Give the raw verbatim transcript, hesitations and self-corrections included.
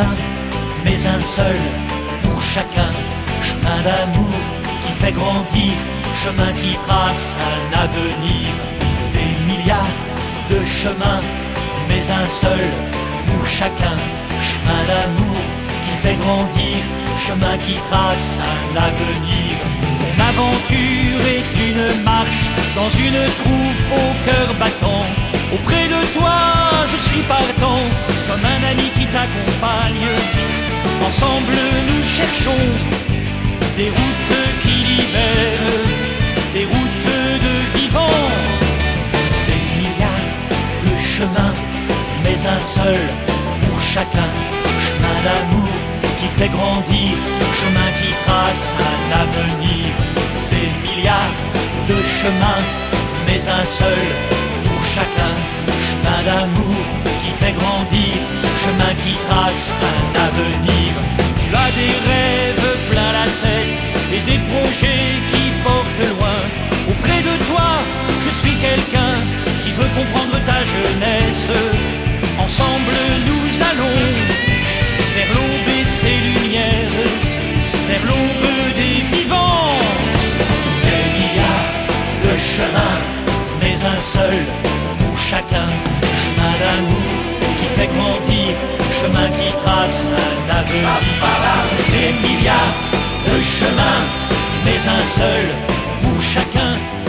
chemin, mais un seul pour chacun. Chemin d'amour qui fait grandir, chemin qui trace un avenir. Des milliards de chemins, mais un seul pour chacun. Chemin d'amour qui fait grandir, chemin qui trace un avenir. Mon aventure est une marche dans une troupe au cœur battant. Auprès de toi, je suis partant, comme un ami qui t'accompagne. Ensemble, nous cherchons des routes qui libèrent, des routes de vivants. Des milliards de chemins, mais un seul pour chacun. Chemin d'amour qui fait grandir, chemin qui trace un avenir. Des milliards de chemins, mais un seul pour chacun. Chemin d'amour qui fait grandir, chemin qui trace un avenir. Tu as des rêves plein la tête et des projets qui portent loin. Auprès de toi, je suis quelqu'un qui veut comprendre ta jeunesse. Ensemble, nous allons vers l'aube et ses lumières, vers l'aube des vivants. Des milliards de chemins, mais un seul pour chacun. Chemin d'amour qui fait grandir, chemin qui trace un avenir. Des milliards de chemins, mais un seul pour chacun.